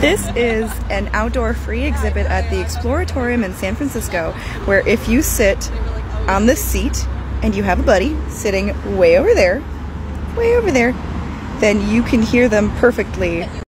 This is an outdoor free exhibit at the Exploratorium in San Francisco, where if you sit on this seat and you have a buddy sitting way over there, then you can hear them perfectly